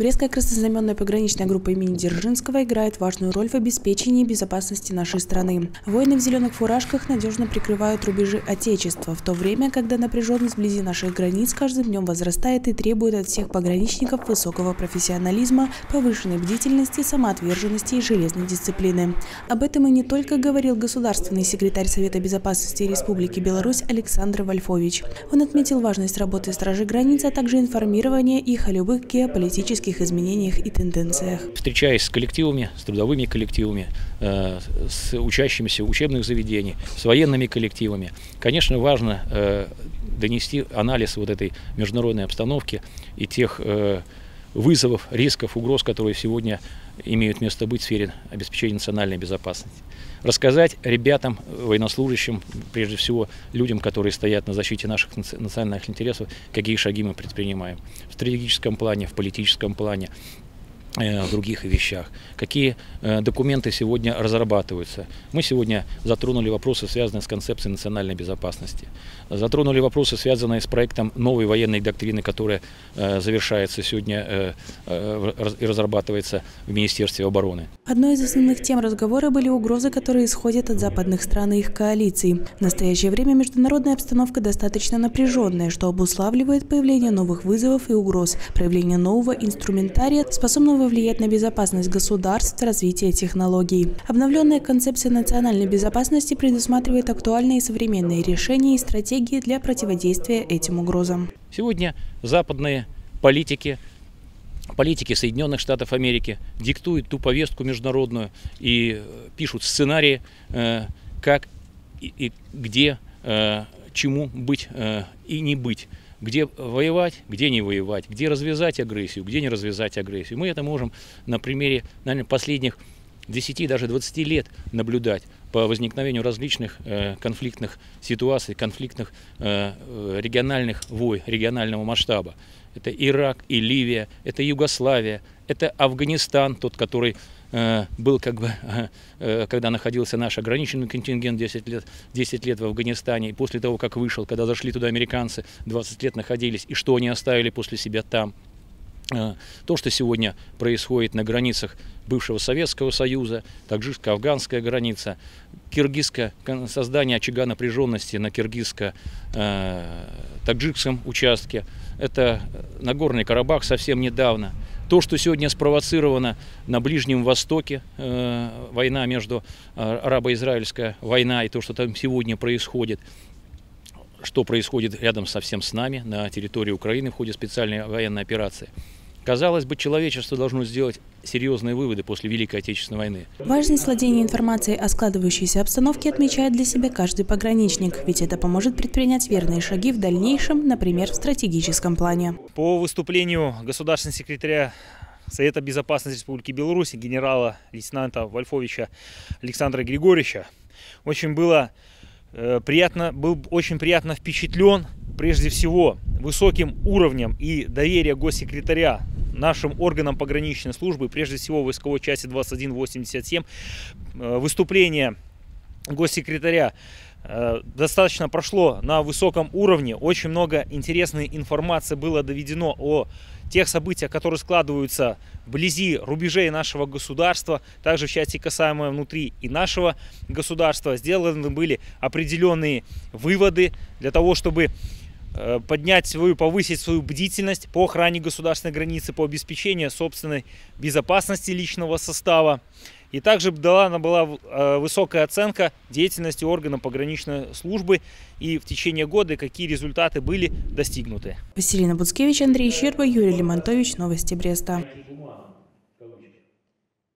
Брестская краснознаменная пограничная группа имени Дзержинского играет важную роль в обеспечении безопасности нашей страны. Воины в зеленых фуражках надежно прикрывают рубежи Отечества, в то время, когда напряженность вблизи наших границ каждым днем возрастает и требует от всех пограничников высокого профессионализма, повышенной бдительности, самоотверженности и железной дисциплины. Об этом и не только говорил государственный секретарь Совета безопасности Республики Беларусь Александр Вольфович. Он отметил важность работы стражей границ, а также информирования их о любых геополитических изменениях и тенденциях. Встречаясь с коллективами, с трудовыми коллективами, с учащимися учебных заведений, с военными коллективами, конечно, важно донести анализ вот этой международной обстановки и тех вызовов, рисков, угроз, которые сегодня имеют место быть в сфере обеспечения национальной безопасности. Рассказать ребятам, военнослужащим, прежде всего людям, которые стоят на защите наших национальных интересов, какие шаги мы предпринимаем в стратегическом плане, в политическом плане, в других вещах, какие документы сегодня разрабатываются. Мы сегодня затронули вопросы, связанные с концепцией национальной безопасности, затронули вопросы, связанные с проектом новой военной доктрины, которая завершается сегодня и разрабатывается в Министерстве обороны. Одной из основных тем разговора были угрозы, которые исходят от западных стран и их коалиций. В настоящее время международная обстановка достаточно напряженная, что обуславливает появление новых вызовов и угроз, проявление нового инструментария, способного влиять на безопасность государств, развитие технологий. Обновленная концепция национальной безопасности предусматривает актуальные и современные решения и стратегии для противодействия этим угрозам. Сегодня западные политики Соединенных Штатов Америки диктуют ту повестку международную и пишут сценарии, как и где, чему быть и не быть. Где воевать, где не воевать, где развязать агрессию, где не развязать агрессию. Мы это можем на примере, наверное, последних 10, даже 20 лет наблюдать по возникновению различных конфликтных ситуаций, конфликтных региональных войн, регионального масштаба. Это Ирак и Ливия, это Югославия, это Афганистан, тот, который был, когда находился наш ограниченный контингент 10 лет в Афганистане, и после того, как вышел, когда зашли туда американцы, 20 лет находились, и что они оставили после себя там. То, что сегодня происходит на границах бывшего Советского Союза, таджикско-афганская граница, создание очага напряженности на киргизско-таджикском участке, это Нагорный Карабах совсем недавно. То, что сегодня спровоцировано на Ближнем Востоке, война между арабо-израильская война, и то, что там сегодня происходит, что происходит рядом совсем с нами, на территории Украины в ходе специальной военной операции. Казалось бы, человечество должно сделать серьезные выводы после Великой Отечественной войны. Важность владения информацией о складывающейся обстановке отмечает для себя каждый пограничник, ведь это поможет предпринять верные шаги в дальнейшем, например, в стратегическом плане. По выступлению государственного секретаря Совета безопасности Республики Беларусь генерала-лейтенанта Вольфовича Александра Григорьевича был очень приятно впечатлен прежде всего высоким уровнем и доверия госсекретаря нашим органам пограничной службы, прежде всего войсковой части 2187. Выступление госсекретаря достаточно прошло на высоком уровне. Очень много интересной информации было доведено о тех событиях, которые складываются вблизи рубежей нашего государства, также в части касаемой внутри и нашего государства. Сделаны были определенные выводы для того, чтобы повысить свою бдительность по охране государственной границы, по обеспечению собственной безопасности личного состава. И также дана была высокая оценка деятельности органов пограничной службы и в течение года какие результаты были достигнуты. Василина Буцкевич, Андрей Щерба, Юрий Лимонтович. Новости Бреста.